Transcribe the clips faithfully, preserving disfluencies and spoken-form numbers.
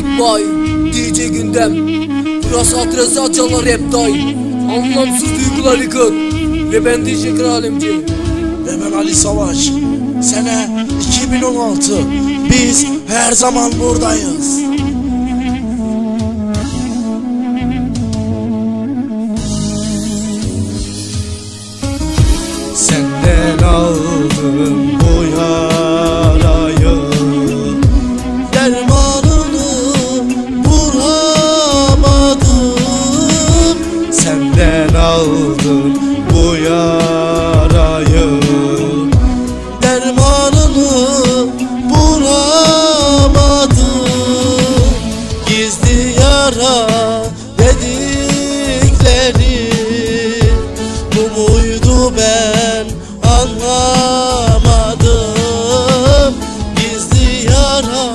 Vay D J Gündem, burası adresi çalar hep day. Anlamsız duygular yıkık. Ve ben D J Kralimci. Ve ben Ali Savaş. Sene iki bin on altı. Biz her zaman buradayız. Senden aldım bu yarayı, dermanını bulamadım. Senden aldım bu yarayı, dermanını bulamadım. Gizli yara dedikleri bu muydu ben anlamadım. Gizli yara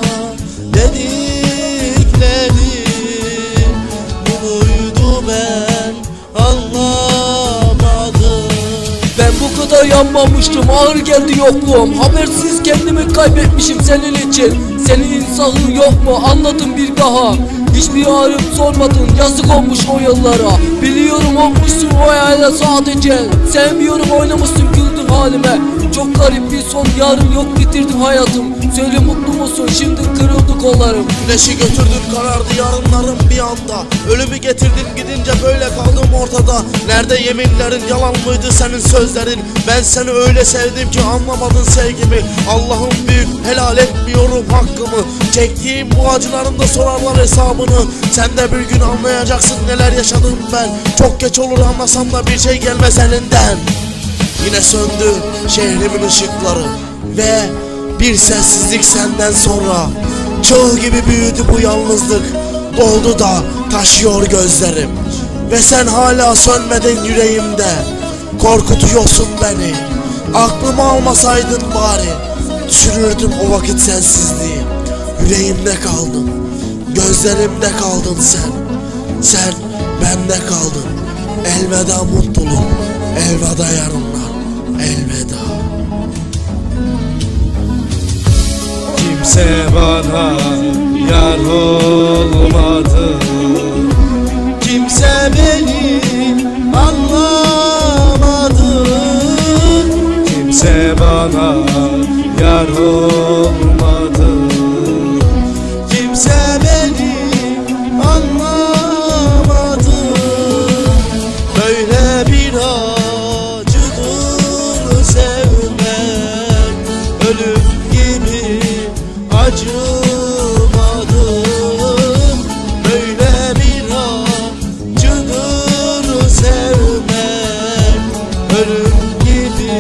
dedikleri bu muydu ben anlamadım. Ben bu kadar yanmamıştım, ağır geldi yokluğum. Habersiz kendimi kaybetmişim senin için. Senin insafın yok mu anladım bir daha. Hiçbir arayıp sormadın, yazık olmuş o yıllara. Biliyorum olmuşsun o hayale sadece. Sevmiyorum oynamışsın güldüm halime. Çok garip bir son, yarın yok bitirdim hayatım. Söyle mutlu musun, şimdi kırıldı kollarım. Güneşi götürdün karardı yarınlarım bir anda. Ölümü getirdin gidince böyle kaldım ortada. Nerede yeminlerin, yalan mıydı senin sözlerin? Ben seni öyle sevdim ki anlamadın sevgimi. Allah'ım büyük, helal etmiyorum hakkımı. Çektiğim bu acıların da sorarlar hesabını. Sen de bir gün anlayacaksın neler yaşadım ben. Çok geç olur anlasam da bir şey gelmez elinden. Yine söndü şehrimin ışıkları ve bir sessizlik senden sonra. Çığ gibi büyüdü bu yalnızlık, doldu da taşıyor gözlerim. Ve sen hala sönmedin yüreğimde, korkutuyorsun beni. Aklımı almasaydın bari, düşürürdüm o vakit sensizliği. Yüreğimde kaldın, gözlerimde kaldın sen. Sen bende kaldın. Elveda mutluluk, elveda yarınlar, elveda. kimse bana yar olmadı, Kimse beni anlamadı. kimse bana yar olmadı, Kimse beni anlamadı. Böyle bir acıdır sevmek, ölüm gibi acımadım. Böyle bir acıdır sevmek, ölüm gibi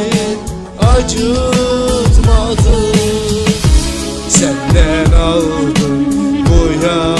acıtmadım. senden aldım bu yar.